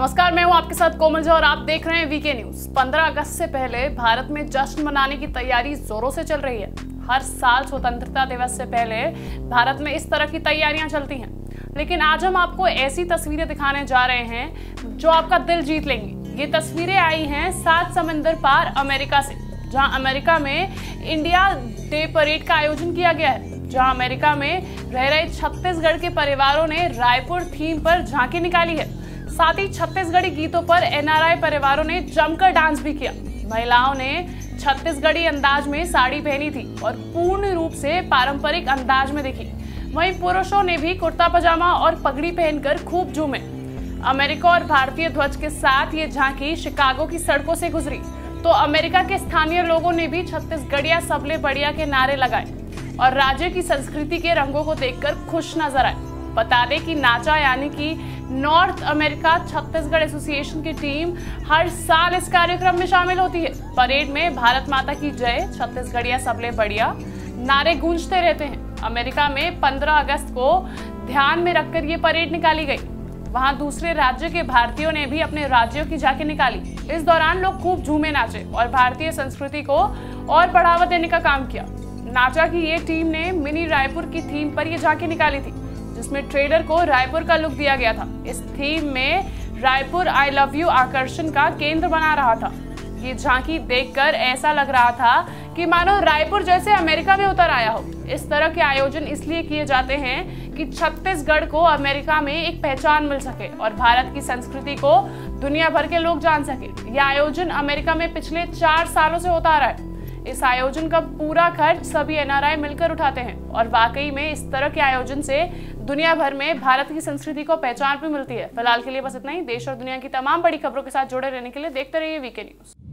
नमस्कार, मैं हूं आपके साथ कोमल झा और आप देख रहे हैं वीके न्यूज। 15 अगस्त से पहले भारत में जश्न मनाने की तैयारी जोरों से चल रही है। हर साल स्वतंत्रता दिवस से पहले भारत में इस तरह की तैयारियां चलती हैं, लेकिन आज हम आपको ऐसी तस्वीरें दिखाने जा रहे हैं जो आपका दिल जीत लेंगी। ये तस्वीरें आई हैं 7 समंदर पार अमेरिका से, जहां अमेरिका में इंडिया डे परेड का आयोजन किया गया है। जहां अमेरिका में रह रहे छत्तीसगढ़ के परिवारों ने रायपुर थीम पर झांकी निकाली है। साथ ही छत्तीसगढ़ी गीतों पर एनआरआई परिवारों ने जमकर डांस भी किया। महिलाओं ने छत्तीसगढ़ी अंदाज में साड़ी पहनी थी और पूर्ण रूप से पारंपरिक अंदाज में दिखी। वहीं पुरुषों ने भी कुर्ता पजामा और पगड़ी पहनकर खूब झूमे। अमेरिका और भारतीय ध्वज के साथ ये झांकी शिकागो की सड़कों से गुजरी, तो अमेरिका के स्थानीय लोगों ने भी छत्तीसगढ़िया सबले बढ़िया के नारे लगाए और राज्य की संस्कृति के रंगों को देखकर खुश नजर आए। बता दें कि नाचा यानी कि नॉर्थ अमेरिका छत्तीसगढ़ एसोसिएशन की टीम हर साल इस कार्यक्रम में शामिल होती है। परेड में भारत माता की जय, छत्तीसगढ़िया सबले बढ़िया नारे गूंजते रहते हैं। अमेरिका में 15 अगस्त को ध्यान में रखकर ये परेड निकाली गई। वहां दूसरे राज्य के भारतीयों ने भी अपने राज्यों की झांकी निकाली। इस दौरान लोग खूब झूमे, नाचे और भारतीय संस्कृति को और बढ़ावा देने का काम किया। नाचा की ये टीम ने मिनी रायपुर की थीम पर ये झांकी निकाली थी, जिसमें ट्रेलर को रायपुर का लुक दिया गया था। इस थीम में रायपुर आई लव यू आकर्षण का केंद्र बना रहा था। ये झांकी देखकर ऐसा लग रहा था कि मानो रायपुर जैसे अमेरिका में उतर आया हो। इस तरह के आयोजन इसलिए किए जाते हैं कि छत्तीसगढ़ को अमेरिका में एक पहचान मिल सके और भारत की संस्कृति को दुनिया भर के लोग जान सके। यह आयोजन अमेरिका में पिछले 4 सालों से होता आ रहा है। इस आयोजन का पूरा खर्च सभी एनआरआई मिलकर उठाते हैं और वाकई में इस तरह के आयोजन से दुनिया भर में भारत की संस्कृति को पहचान भी मिलती है। फिलहाल के लिए बस इतना ही। देश और दुनिया की तमाम बड़ी खबरों के साथ जुड़े रहने के लिए देखते रहिए वीके न्यूज।